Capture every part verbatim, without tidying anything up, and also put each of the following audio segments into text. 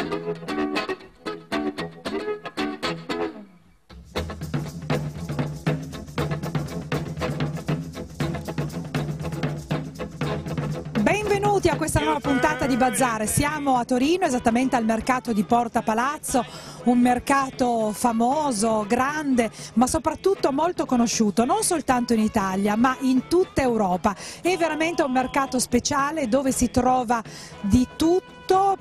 Benvenuti a questa nuova puntata di Bazar. Siamo a Torino, esattamente al mercato di Porta Palazzo, un mercato famoso, grande, ma soprattutto molto conosciuto, non soltanto in Italia, ma in tutta Europa. È veramente un mercato speciale dove si trova di tutto.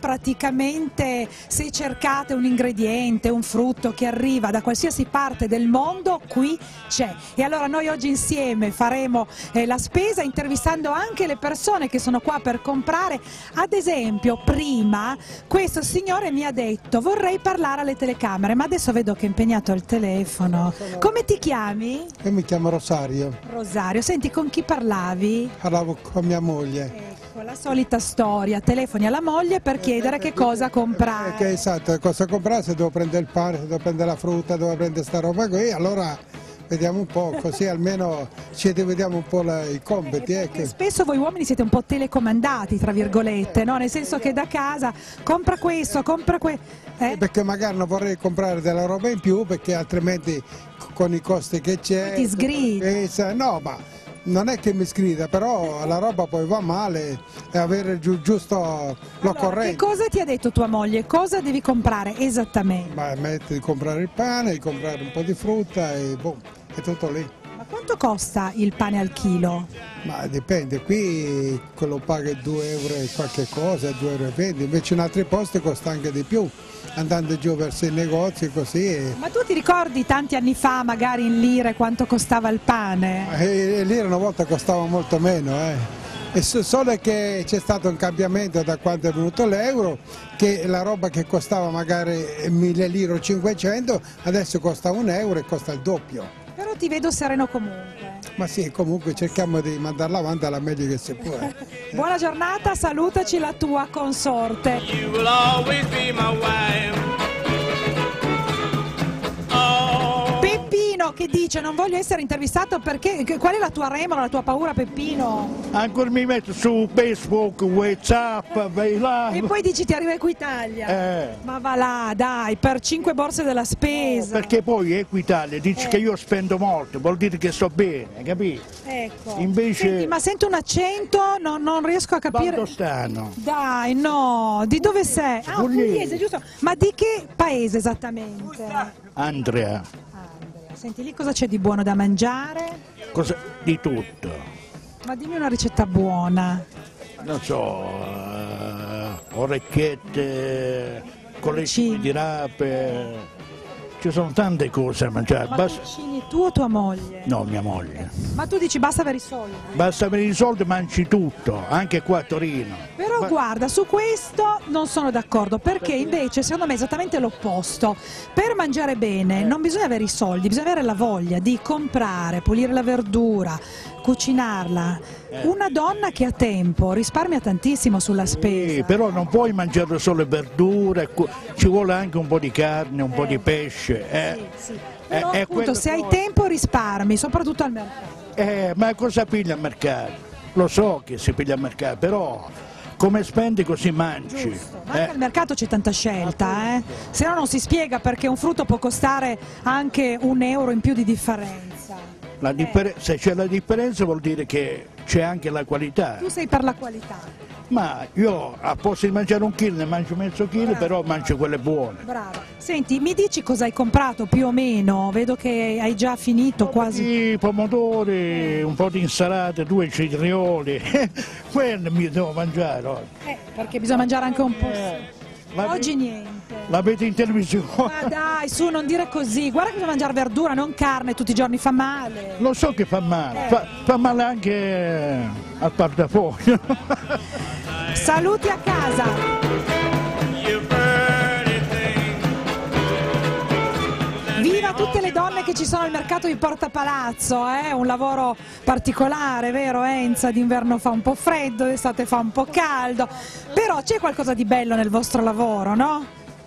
Praticamente se cercate un ingrediente, un frutto che arriva da qualsiasi parte del mondo, qui c'è. E allora noi oggi insieme faremo eh, la spesa intervistando anche le persone che sono qua per comprare. Ad esempio prima questo signore mi ha detto vorrei parlare alle telecamere, ma adesso vedo che è impegnato al telefono. Come ti chiami? Io mi chiamo Rosario. Rosario, senti, con chi parlavi? Parlavo con mia moglie. Ecco, la solita storia, telefoni alla moglie per chiedere che cosa comprare. Che esatto, cosa comprare, se devo prendere il pane, se devo prendere la frutta, devo prendere sta roba qui, allora vediamo un po', così almeno ci vediamo un po' la, i compiti. Eh, eh, spesso voi uomini siete un po' telecomandati, tra virgolette, no? Nel senso che da casa compra questo, compra questo. Eh? Perché magari non vorrei comprare della roba in più, perché altrimenti con i costi che c'è... Ti sgrida. No, ma... non è che mi sgrida, però la roba poi va male e avere giu, giusto l'occorrente. Allora, che cosa ti ha detto tua moglie? Cosa devi comprare esattamente? Ma metti di comprare il pane, di comprare un po' di frutta e boh, è tutto lì. Ma quanto costa il pane al chilo? Ma dipende, qui quello paga due euro e qualche cosa, due euro e venti, invece in altri posti costa anche di più, andando giù verso i negozi così. E... Ma tu ti ricordi tanti anni fa, magari in lire, quanto costava il pane? E, e lire una volta costava molto meno, eh. E solo che c'è stato un cambiamento da quando è venuto l'euro, che la roba che costava magari mille lire o cinquecento, adesso costa un euro e costa il doppio. Però ti vedo sereno comunque. Ma sì, comunque cerchiamo di mandarla avanti alla meglio che si può. Buona giornata, salutaci la tua consorte. You will always be my wife. Peppino che dice non voglio essere intervistato perché, qual è la tua remora, la tua paura, Peppino? Ancora mi metto su Facebook, WhatsApp, vai là. E poi dici ti arriva Equitalia. Eh. Ma va là, dai, per cinque borse della spesa. No, perché poi Equitalia dice eh. che io spendo molto, vuol dire che sto bene, capito? Ecco. Invece... Senti, ma sento un accento, no, non riesco a capire. Valdostano. Dai, no, di dove sei? Ah, pugliese, giusto. Ma di che paese esattamente? Andrea. Senti, lì cosa c'è di buono da mangiare? Cosa? Di tutto. Ma dimmi una ricetta buona. Non so, uh, orecchiette, colletti di rape, ci sono tante cose da mangiare. Ma Basta... cucini tu o tua moglie? No, mia moglie. Ma tu dici basta avere i soldi? Basta avere i soldi, mangi tutto, anche qua a Torino. Però Ma... guarda, su questo non sono d'accordo, perché invece secondo me è esattamente l'opposto. Per mangiare bene non bisogna avere i soldi, bisogna avere la voglia di comprare, pulire la verdura, cucinarla. Una donna che ha tempo risparmia tantissimo sulla spesa. Sì, però non puoi mangiare solo verdure, ci vuole anche un po' di carne, un eh. po' di pesce. Eh. Sì, sì. Però eh, appunto se hai poi... tempo risparmi, soprattutto al mercato. Eh, ma cosa piglia al mercato? Lo so che si piglia al mercato, però come spendi così mangi. Giusto. Ma anche al mercato c'è tanta scelta, eh? Se no non si spiega perché un frutto può costare anche un euro in più di differenza. La differ- eh. Se c'è la differenza vuol dire che c'è anche la qualità. Tu sei per la qualità. Ma io a posto di mangiare un chilo ne mangio mezzo chilo, però mangio quelle buone. Bravo. Senti, mi dici cosa hai comprato più o meno? Vedo che hai già finito un quasi. Di pomodori, un po' di insalate, due cetrioli, quello mi devo mangiare oggi. Eh, perché bisogna mangiare anche un po'. Eh, Oggi niente. L'avete in televisione? Ma dai, su, non dire così. Guarda che bisogna mangiare verdura, non carne tutti i giorni, fa male. Lo so che fa male, Eh. fa, fa male anche al portafoglio. Saluti a casa. Viva tutte le donne che ci sono al mercato di Porta Palazzo, eh? Un lavoro particolare, vero Enza? D'inverno fa un po' freddo, d'estate fa un po' caldo, però c'è qualcosa di bello nel vostro lavoro, no?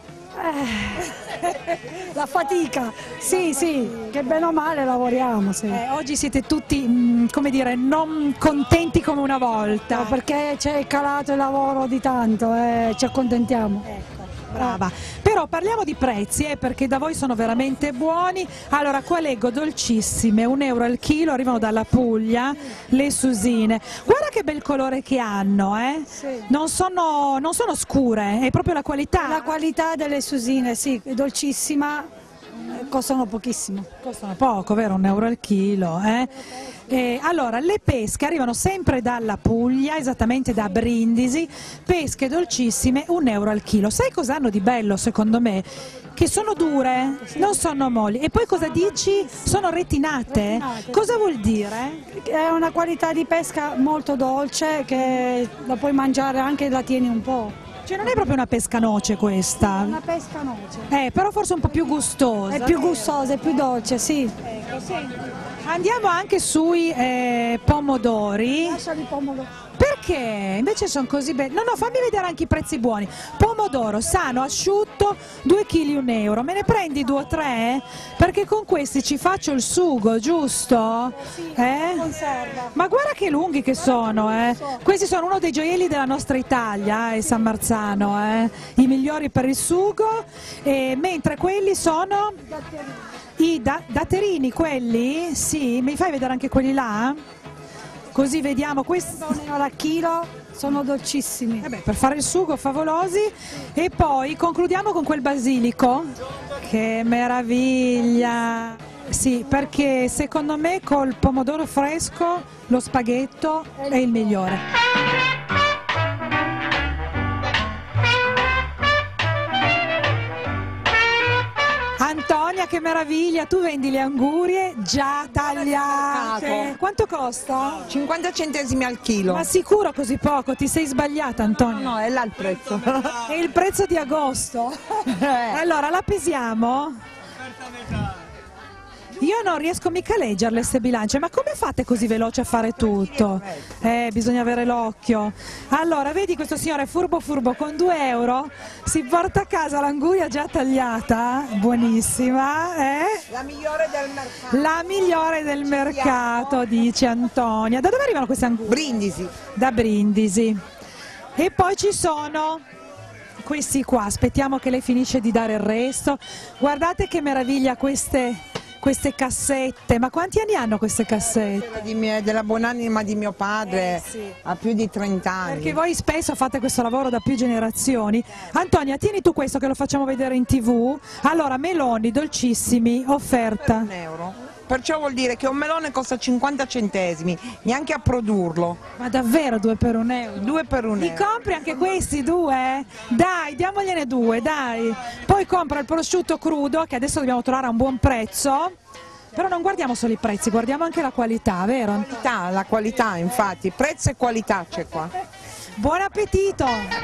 Eh, la fatica, sì, sì, che bene o male lavoriamo, sì. Eh, oggi siete tutti, mh, come dire, non contenti come una volta. No, perché c'è calato il lavoro di tanto e eh, ci accontentiamo. Ecco. Brava, però parliamo di prezzi, eh, perché da voi sono veramente buoni. Allora, qua leggo dolcissime, un euro al chilo, arrivano dalla Puglia, le susine. Guarda che bel colore che hanno, eh? Sì. Non sono, non sono scure, è proprio la qualità. La qualità delle susine, sì, è dolcissima, eh, costano pochissimo. Costano poco, vero? Un euro al chilo, eh? Eh, allora, le pesche arrivano sempre dalla Puglia, esattamente da Brindisi, pesche dolcissime, un euro al chilo. Sai cosa hanno di bello secondo me? Che sono dure, non sono molli. E poi cosa dici? Sono retinate. Retinate. Cosa vuol dire? È una qualità di pesca molto dolce che la puoi mangiare anche e la tieni un po'. Cioè non è proprio una pesca noce questa, Una pesca noce. eh, però forse un po' più gustosa. È più gustosa, è più dolce, sì. Andiamo anche sui eh, pomodori. Lasciali pomodoro. Perché? Invece sono così belli. No, no, fammi vedere anche i prezzi buoni. Pomodoro sano, asciutto, due chili un euro. Me ne prendi due o tre? Perché con questi ci faccio il sugo, giusto? Eh? Conserva. Ma guarda che lunghi che sono, eh. Questi sono uno dei gioielli della nostra Italia, eh, San Marzano, eh. I migliori per il sugo, e mentre quelli sono i da datterini, quelli? Sì, mi fai vedere anche quelli là? Così vediamo questi. Un euro al chilo, sono dolcissimi. Eh beh, per fare il sugo favolosi. E poi concludiamo con quel basilico. Che meraviglia! Sì, perché secondo me col pomodoro fresco lo spaghetto è il migliore. Antonia, che meraviglia, tu vendi le angurie già tagliate. Quanto costa? cinquanta centesimi al chilo. Ma sicuro così poco? Ti sei sbagliata, Antonia. No, è là il prezzo. È il prezzo di agosto. Allora, la pesiamo? Io non riesco mica a leggerle queste bilance, ma come fate così veloce a fare tutto? Eh, bisogna avere l'occhio. Allora, vedi questo signore furbo furbo con due euro si porta a casa l'anguria già tagliata, buonissima, eh? La migliore del mercato. La migliore del mercato, dice Antonia. Da dove arrivano queste angurie? Brindisi. Da Brindisi. E poi ci sono questi qua, aspettiamo che lei finisce di dare il resto. Guardate che meraviglia queste... queste cassette, ma quanti anni hanno queste cassette? Quella di mia- della buonanima di mio padre, Eh, sì. ha più di trenta anni. Perché voi spesso fate questo lavoro da più generazioni. Antonia, tieni tu questo che lo facciamo vedere in tv. Allora, meloni dolcissimi, offerta. Un euro. Perciò vuol dire che un melone costa cinquanta centesimi, neanche a produrlo. Ma davvero due per un euro? Due per un Li euro. compri anche questi due? Dai, diamogliene due, dai. Poi compra il prosciutto crudo, che adesso dobbiamo trovare a un buon prezzo. Però non guardiamo solo i prezzi, guardiamo anche la qualità, vero? La qualità, la qualità, infatti, prezzo e qualità c'è qua. Buon appetito!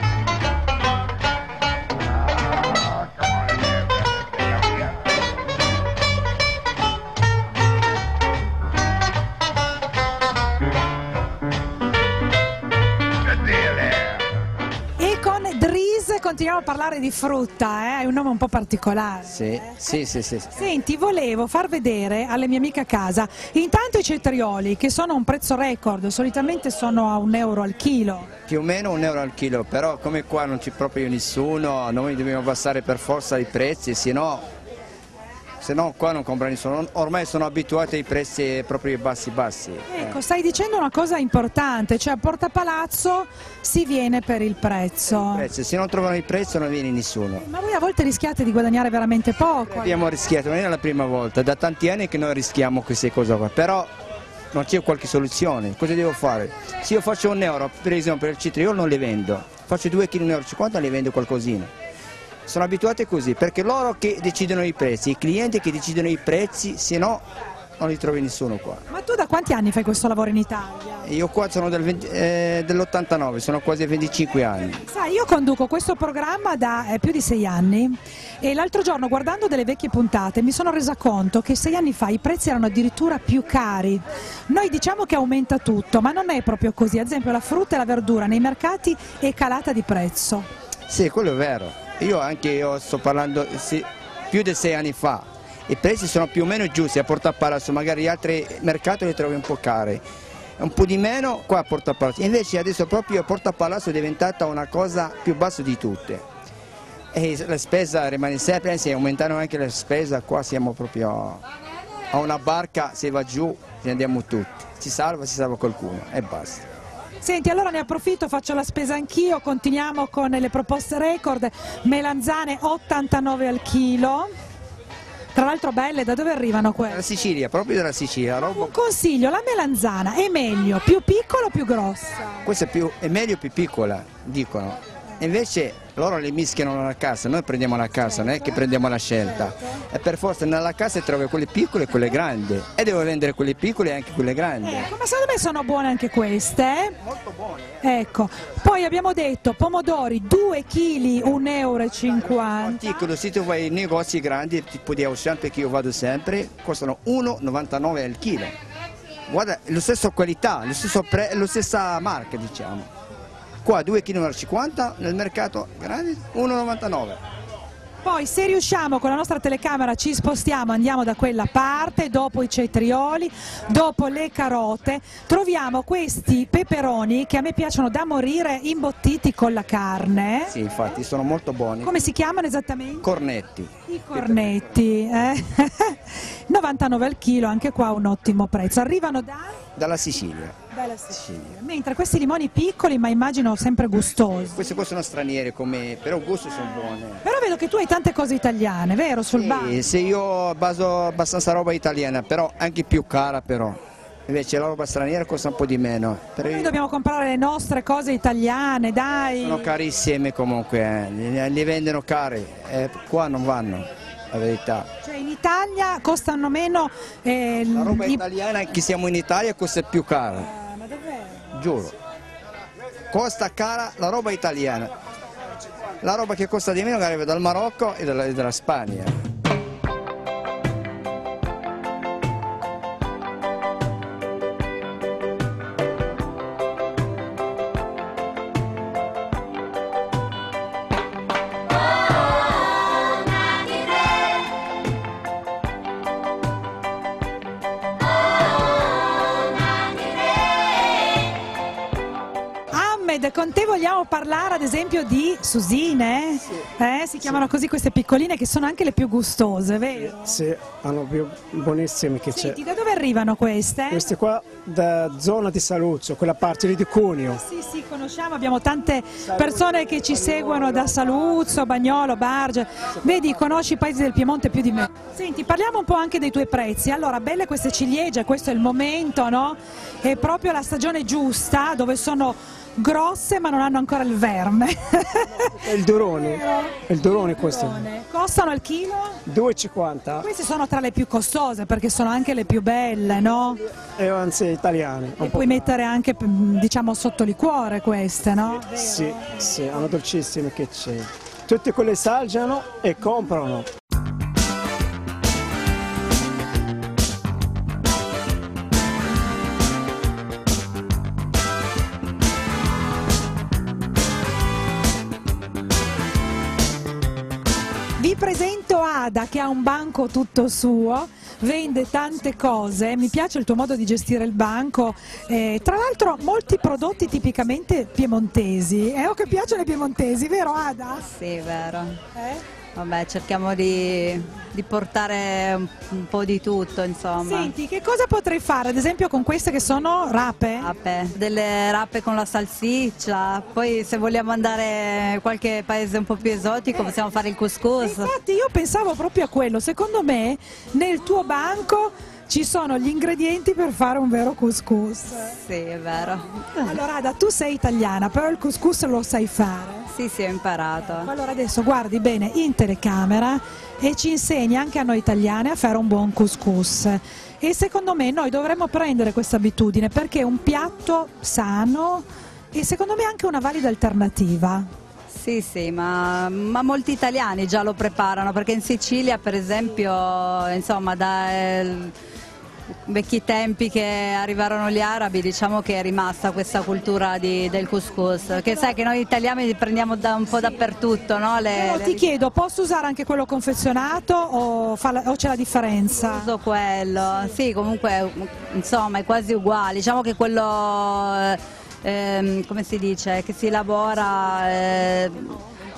E con Dries continuiamo a parlare di frutta, eh? È un nome un po' particolare. Sì, sì, sì, sì. Senti, volevo far vedere alle mie amiche a casa, intanto i cetrioli che sono a un prezzo record, solitamente sono a un euro al chilo. Più o meno un euro al chilo, però come qua non c'è proprio nessuno, noi dobbiamo passare per forza i prezzi, se no, se no qua non compra nessuno. Ormai sono abituati ai prezzi proprio bassi bassi. Ecco, stai dicendo una cosa importante, cioè a Porta Palazzo si viene per il prezzo. Prezzi, se non trovano il prezzo non viene nessuno. Ma voi a volte rischiate di guadagnare veramente poco. Abbiamo rischiato, non è la prima volta, da tanti anni che noi rischiamo queste cose qua, però non c'è qualche soluzione, cosa devo fare? Se io faccio un euro, per esempio per il cetriolo non le vendo, faccio due chili un euro e cinquanta le vendo qualcosina. Sono abituati così, perché loro che decidono i prezzi, i clienti che decidono i prezzi, se no non li trovi nessuno qua. Ma tu da quanti anni fai questo lavoro in Italia? Io qua sono del venti, eh, dell'ottantanove, sono quasi venticinque anni. Sai, io conduco questo programma da eh, più di sei anni e l'altro giorno guardando delle vecchie puntate mi sono resa conto che sei anni fa i prezzi erano addirittura più cari. Noi diciamo che aumenta tutto, ma non è proprio così. Ad esempio la frutta e la verdura nei mercati è calata di prezzo. Sì, quello è vero. Io anche io sto parlando sì, più di sei anni fa. I prezzi sono più o meno giusti a Porta Palazzo, magari gli altri mercati li trovi un po' cari. Un po' di meno qua a Porta Palazzo. Invece adesso proprio Porta Palazzo è diventata una cosa più bassa di tutte. e la spesa rimane sempre, se aumentano anche le spese, qua siamo proprio a una barca, se va giù ci andiamo tutti, si salva, si salva qualcuno e basta. Senti, allora ne approfitto, faccio la spesa anch'io, continuiamo con le proposte record, melanzane ottantanove al chilo, tra l'altro belle, da dove arrivano Dalla queste? Sicilia, proprio dalla Sicilia. Roba... Un consiglio, la melanzana è meglio, più piccola o più grossa? Questa è, più, è meglio più piccola, dicono. Invece loro le mischiano nella casa, noi prendiamo la casa, non è che prendiamo la scelta. E per forza nella casa trovi quelle piccole e quelle grandi. E devo vendere quelle piccole e anche quelle grandi. Ecco, ma secondo me sono buone anche queste. Eh? Molto buone. Ecco, poi abbiamo detto pomodori due chili un euro e cinquanta. Piccolo, se tu vai in negozi grandi, tipo di Auchan, perché io vado sempre, costano uno virgola novantanove al chilo. Guarda, la stessa qualità, lo stesso pre, la stessa marca, diciamo. Qua due virgola cinquanta kg, nel mercato grande uno virgola novantanove. Poi se riusciamo con la nostra telecamera ci spostiamo, andiamo da quella parte, dopo i cetrioli, dopo le carote, troviamo questi peperoni che a me piacciono da morire, imbottiti con la carne. Sì, infatti sono molto buoni. Come si chiamano esattamente? Cornetti. I cornetti, eh? novantanove al chilo, anche qua un ottimo prezzo. Arrivano da? Dalla Sicilia. Dalla Sicilia. Mentre questi limoni piccoli, ma immagino sempre gustosi. Queste qua sono straniere, come, però gusto sono buone. Però vedo che tu hai tante cose italiane, vero? Sul Sì, banco. se io baso abbastanza roba italiana, però anche più cara però. Invece la roba straniera costa un po' di meno. Però Noi io- dobbiamo comprare le nostre cose italiane, dai. sono carissime comunque, eh. li, li vendono cari, e qua non vanno, la verità. Cioè in Italia costano meno eh, La roba i- italiana che siamo in Italia costa più cara, Ah, ma davvero? giuro. Costa cara la roba italiana. La roba che costa di meno arriva dal Marocco e dalla, e dalla Spagna. Ahmed, con te vogliamo parlare ad esempio di susine, eh? Si chiamano così queste piccoline che sono anche le più gustose, vero? Sì, hanno più buonissimi che c'è. Senti, da dove arrivano queste? Queste qua da zona di Saluzzo, quella parte lì di Cuneo. Sì, sì, conosciamo, abbiamo tante persone che ci seguono da Saluzzo, Bagnolo, Barge, vedi, conosci i paesi del Piemonte più di me. Senti, parliamo un po' anche dei tuoi prezzi. Allora, belle queste ciliegie, questo è il momento, no? È proprio la stagione giusta, dove sono grosse ma non hanno ancora il verme. È il durone, è il durone questo. Costano al chilo? due e cinquanta, Queste sono tra le più costose perché sono anche le più belle, no? e anzi italiane. E Un po'. puoi mettere anche, diciamo, sotto liquore queste, no? Sì, sì, hanno dolcissime che c'è. Tutti quelli assaggiano e comprano. Vi presento Ada che ha un banco tutto suo, vende tante cose, mi piace il tuo modo di gestire il banco, eh, tra l'altro molti prodotti tipicamente piemontesi, eh, o che piacciono ai piemontesi, vero Ada? Sì, vero. Eh? Vabbè, cerchiamo di, di portare un, un po' di tutto, insomma. Senti, che cosa potrei fare ad esempio con queste che sono rape? Rape, delle rape con la salsiccia, poi se vogliamo andare in qualche paese un po' più esotico possiamo fare il couscous. Infatti io pensavo proprio a quello, secondo me nel tuo banco ci sono gli ingredienti per fare un vero couscous. Sì, è vero. Allora Ada, tu sei italiana, però il couscous lo sai fare. Sì, sì, ho imparato. Allora adesso guardi bene in telecamera e ci insegni anche a noi italiane a fare un buon couscous. E secondo me noi dovremmo prendere questa abitudine perché è un piatto sano e secondo me anche una valida alternativa. Sì, sì, ma, ma molti italiani già lo preparano, perché in Sicilia, per esempio, insomma, da eh, vecchi tempi che arrivarono gli arabi, diciamo che è rimasta questa cultura di- del couscous, che sai che noi italiani li prendiamo da un po' dappertutto, no? Le, Però le- ti chiedo, posso usare anche quello confezionato o, fa la- o c'è la differenza? Uso quello, sì, comunque, insomma, è quasi uguale, diciamo che quello... eh, ehm, come si dice, che si elabora, eh,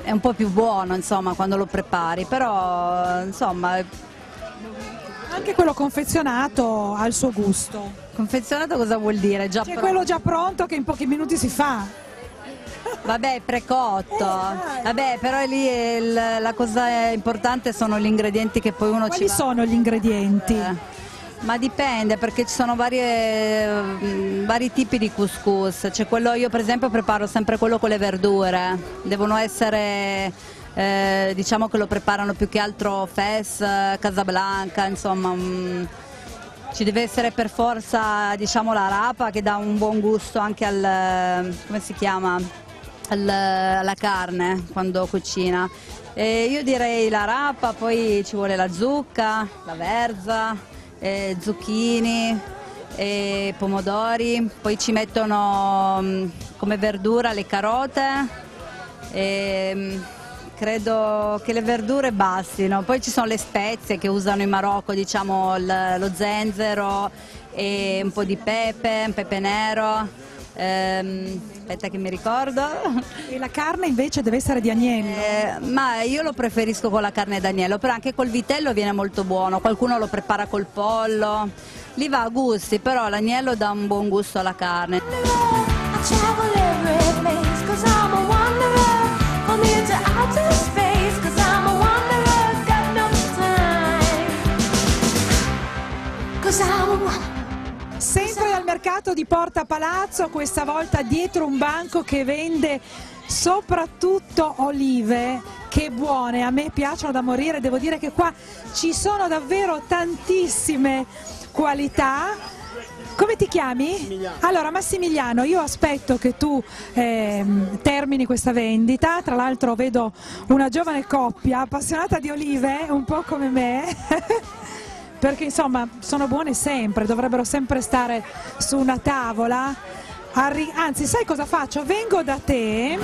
è un po' più buono, insomma, quando lo prepari, però insomma... Anche quello confezionato ha il suo gusto. Confezionato cosa vuol dire? Già C'è pronto? quello già pronto che in pochi minuti si fa. Vabbè, è precotto. Vabbè, però lì il, la cosa importante sono gli ingredienti che poi uno Quali ci va... sono gli ingredienti? Eh, ma dipende, perché ci sono varie, mh, vari tipi di couscous. C'è quello, io per esempio preparo sempre quello con le verdure. Devono essere, eh, diciamo che lo preparano più che altro Fes, Casablanca, insomma... Mh, ci deve essere per forza, diciamo, la rapa che dà un buon gusto anche al, come si chiama, al, alla carne quando cucina. E io direi la rapa, poi ci vuole la zucca, la verza, eh, zucchini, e pomodori, poi ci mettono mh, come verdura le carote. E, mh, credo che le verdure bastino, poi ci sono le spezie che usano in Marocco, diciamo lo zenzero e un po' di pepe, un pepe nero, ehm, aspetta che mi ricordo. E la carne invece deve essere di agnello? Eh, ma io lo preferisco con la carne d'agnello, però anche col vitello viene molto buono, qualcuno lo prepara col pollo, lì va a gusti, però l'agnello dà un buon gusto alla carne. Sempre dal mercato di Porta Palazzo, questa volta dietro un banco che vende soprattutto olive, che buone, a me piacciono da morire, devo dire che qua ci sono davvero tantissime qualità. Come ti chiami? Massimiliano. Allora Massimiliano, io aspetto che tu eh, termini questa vendita, tra l'altro vedo una giovane coppia appassionata di olive, un po' come me, perché insomma sono buone sempre, dovrebbero sempre stare su una tavola. Arri- anzi, sai cosa faccio? Vengo da te.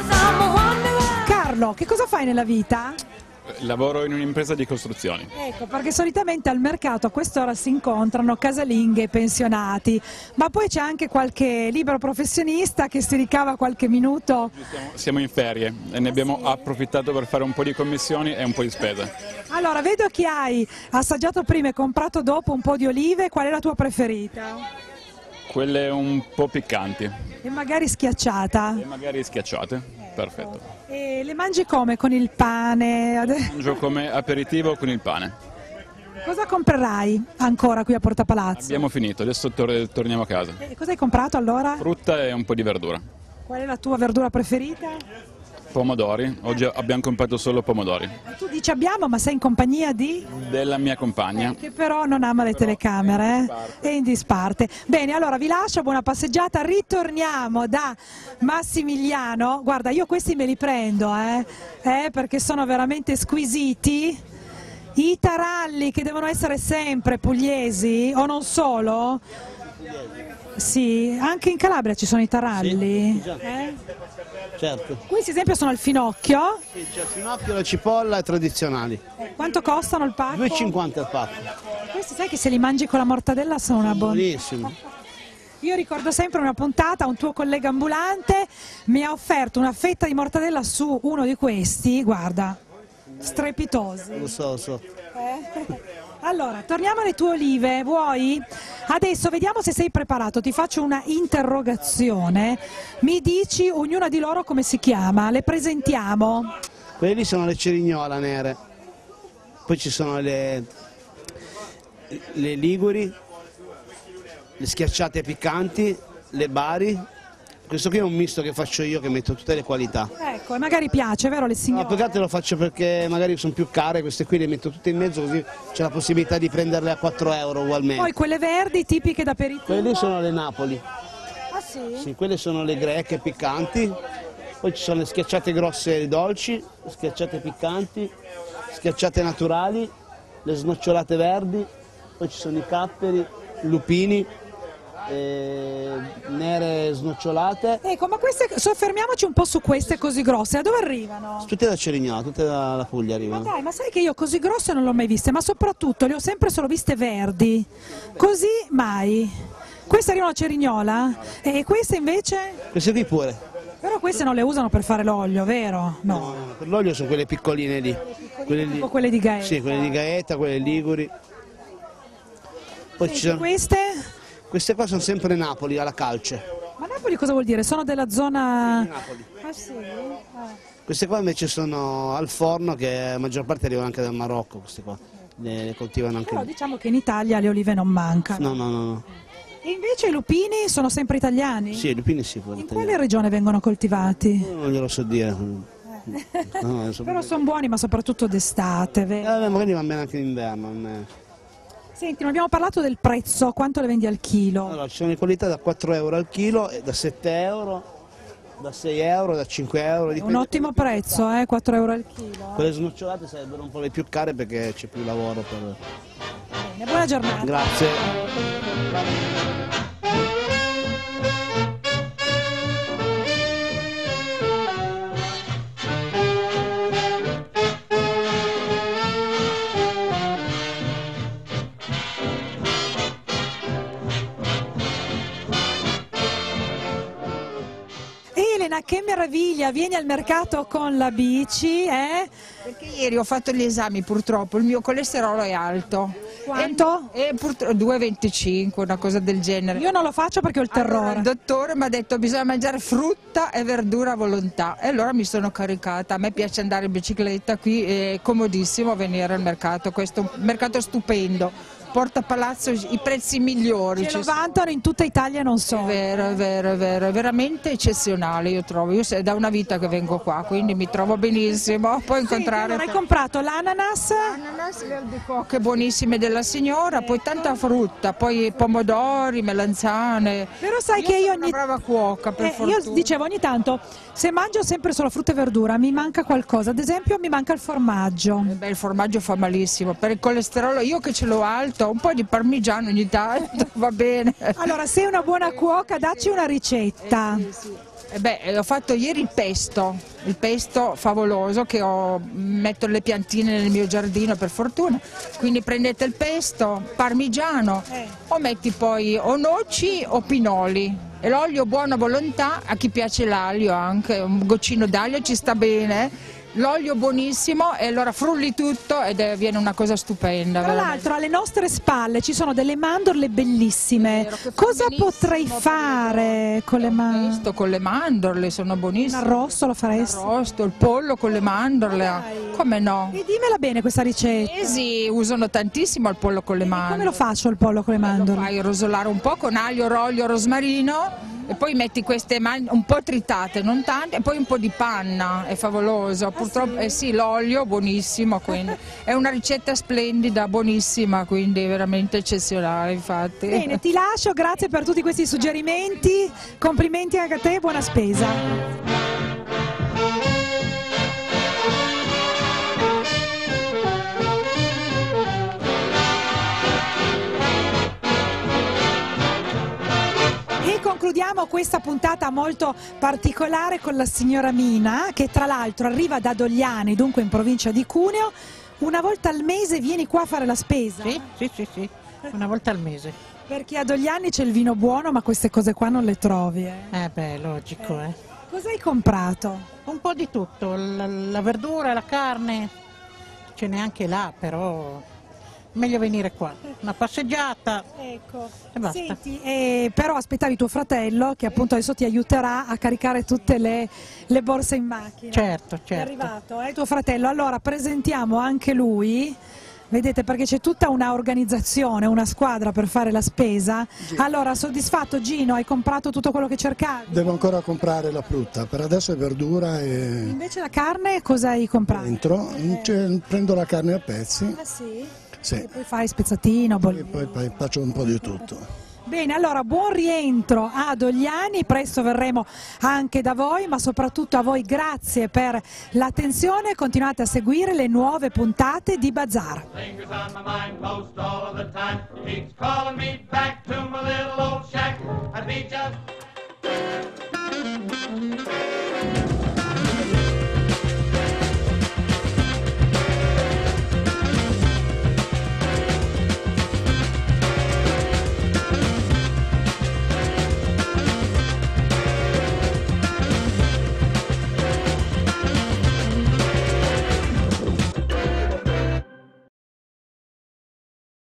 Carlo, che cosa fai nella vita? Lavoro in un'impresa di costruzioni. Ecco, perché solitamente al mercato a quest'ora si incontrano casalinghe e pensionati, ma poi c'è anche qualche libero professionista che si ricava qualche minuto. Siamo, siamo in ferie e ne abbiamo approfittato per fare un po' di commissioni e un po' di spese. Allora, vedo che hai assaggiato prima e comprato dopo un po' di olive, qual è la tua preferita? Quelle un po' piccanti. E magari schiacciata? E magari schiacciate, perfetto. E le mangi come? Con il pane? Mangio come aperitivo con il pane. Cosa comprerai ancora qui a Porta Palazzo? Abbiamo finito, adesso tor- torniamo a casa. E cosa hai comprato allora? Frutta e un po' di verdura. Qual è la tua verdura preferita? Pomodori, oggi abbiamo comprato solo pomodori. E tu dici abbiamo, ma sei in compagnia di? Della mia compagna. Eh, che però non ama le però telecamere, è in disparte. Bene, allora vi lascio, buona passeggiata, ritorniamo da Massimiliano. Guarda, io questi me li prendo, eh, eh, perché sono veramente squisiti. I taralli che devono essere sempre pugliesi, o non solo? Sì, anche in Calabria ci sono i taralli. Sì, eh? Certo. Questi ad esempio sono al finocchio. Sì, c'è il finocchio, la cipolla e tradizionali. Eh, quanto costano il pacco? due e cinquanta il pacco. Questi sai che se li mangi con la mortadella sono una buona. Buonissimo. Io ricordo sempre una puntata, un tuo collega ambulante mi ha offerto una fetta di mortadella su uno di questi, guarda, strepitosi. Lo so, lo so. Eh? Allora, torniamo alle tue olive, vuoi? Adesso vediamo se sei preparato, ti faccio una interrogazione, mi dici ognuna di loro come si chiama, le presentiamo. Quelle lì sono le cerignola nere, poi ci sono le, le liguri, le schiacciate piccanti, le bari. Questo qui è un misto che faccio io, che metto tutte le qualità. Ecco, e magari piace, vero le signore? No, più che altro lo faccio perché magari sono più care, queste qui le metto tutte in mezzo, così c'è la possibilità di prenderle a quattro euro ugualmente. Poi quelle verdi tipiche d'aperitivo? Quelle sono le Napoli. Ah sì? Sì, quelle sono le greche piccanti, poi ci sono le schiacciate grosse e dolci, le schiacciate piccanti, schiacciate naturali, le snocciolate verdi, poi ci sono i capperi, lupini, Eh, nere snocciolate. Ecco, ma queste, soffermiamoci un po' su queste così grosse, da dove arrivano? Tutte da Cerignola, tutte dalla Puglia arrivano. Ma dai, ma sai che io così grosse non le ho mai viste, ma soprattutto le ho sempre solo viste verdi, così mai. Queste arrivano a Cerignola e queste invece? Queste qui pure. Però queste non le usano per fare l'olio, vero? No. No, no, per l'olio sono quelle piccoline lì. Quelle Tipo quelle di Gaeta. Sì, quelle di Gaeta, quelle liguri. Poi Senti, ci sono... queste? Queste qua sono sempre Napoli, alla calce. Ma Napoli cosa vuol dire? Sono della zona... Di Napoli. Ah sì? Ah. Queste qua invece sono al forno, che la maggior parte arrivano anche dal Marocco, queste qua. Le, le coltivano anche Però lì. diciamo che in Italia le olive non mancano. No, no, no, no. E invece i lupini sono sempre italiani? Sì, i lupini sì. In quale regione vengono coltivati? Non glielo so dire. Eh. No, so Però sono buoni, ma soprattutto d'estate, vero? eh, magari va bene anche d'inverno. non è- Senti, non abbiamo parlato del prezzo, quanto le vendi al chilo? Allora, ci sono le qualità da quattro euro al chilo, e da sette euro, da sei euro, da cinque euro. È un dipende. ottimo prezzo, eh? quattro euro al chilo. Quelle snocciolate sarebbero un po' le più care perché c'è più lavoro per... Bene, buona giornata. Grazie. Elena, che meraviglia, vieni al mercato con la bici, eh? Perché ieri ho fatto gli esami, purtroppo, il mio colesterolo è alto. Quanto? E, e purtroppo due virgola venticinque, una cosa del genere. Io non lo faccio perché ho il terrore. Allora, il dottore mi ha detto bisogna mangiare frutta e verdura a volontà, e allora mi sono caricata. A me piace andare in bicicletta qui, è comodissimo venire al mercato, questo è un mercato stupendo. Porta Palazzo, i prezzi migliori. Ce lo vantano in tutta Italia, non so. È vero, è vero, è vero, è veramente eccezionale, io trovo. Io è da una vita che vengo qua, quindi mi trovo benissimo. Puoi incontrare... Allora, hai comprato l'ananas? L'ananas, le albicocche buonissime della signora, poi tanta frutta, poi pomodori, melanzane. Però sai Io che io sono ogni... una brava cuoca, per eh, fortuna. io dicevo ogni tanto, se mangio sempre solo frutta e verdura, mi manca qualcosa. Ad esempio mi manca il formaggio. Eh beh, il formaggio fa malissimo, per il colesterolo io che ce l'ho alto, un po' di parmigiano ogni tanto, va bene. Allora, sei una buona cuoca, dacci una ricetta. Eh, sì, sì. Eh beh, ho fatto ieri il pesto, il pesto favoloso che ho, metto le piantine nel mio giardino per fortuna, quindi prendete il pesto, parmigiano, Eh. o metti poi o noci o pinoli. E l'olio buona volontà, a chi piace l'aglio anche, un goccino d'aglio ci sta bene. L'olio buonissimo e allora frulli tutto ed è, viene una cosa stupenda. Tra veramente. l'altro alle nostre spalle ci sono delle mandorle bellissime. Vero, che fa Cosa benissimo potrei per fare con le mandorle? Questo con le mandorle sono Un buonissime. arrosto lo faresti? L'arrosto, il pollo con le mandorle. Dai. Come no? E dimmela bene questa ricetta. I cinesi usano tantissimo il pollo con le mandorle. Come lo faccio il pollo con le Lo mandorle? fai rosolare un po' con aglio, olio, rosmarino e poi metti queste man- un po' tritate, non tante, e poi un po' di panna, è favoloso. Purtroppo, eh sì, l'olio buonissimo, quindi è una ricetta splendida, buonissima, quindi veramente eccezionale, infatti. Bene, ti lascio, grazie per tutti questi suggerimenti, complimenti anche a te, buona spesa. E concludiamo questa puntata molto particolare con la signora Mina, che tra l'altro arriva da Dogliani, dunque in provincia di Cuneo. Una volta al mese vieni qua a fare la spesa? Sì, sì, sì, sì, una volta al mese. Perché a Dogliani c'è il vino buono, ma queste cose qua non le trovi. Eh, Eh beh, logico, eh. Cosa hai comprato? Un po' di tutto, la, la verdura, la carne, ce n'è anche là, però meglio venire qua. Una passeggiata Ecco, e basta. senti, eh, però aspettavi tuo fratello che appunto adesso ti aiuterà a caricare tutte le, le borse in macchina. Certo, È certo. arrivato, è tuo fratello. Allora presentiamo anche lui. Vedete, perché c'è tutta una organizzazione, una squadra per fare la spesa. Allora, soddisfatto Gino? Hai comprato tutto quello che cercavi? Devo ancora comprare la frutta, per adesso è verdura e Invece la carne cosa hai comprato? dentro cioè, prendo la carne a pezzi, Ah sì? sì, E poi fai spezzatino, e bollino. poi, poi faccio un po' di tutto. Bene, allora buon rientro a Dogliani, presto verremo anche da voi, ma soprattutto a voi grazie per l'attenzione, continuate a seguire le nuove puntate di Bazar. Fingers on my mind, most all of the time. Keeps calling me back to my little old shack. I'd be just